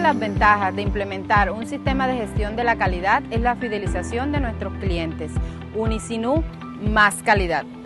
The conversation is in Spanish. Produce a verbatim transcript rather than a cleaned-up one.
las ventajas de implementar un sistema de gestión de la calidad es la fidelización de nuestros clientes. Unicinú, más calidad.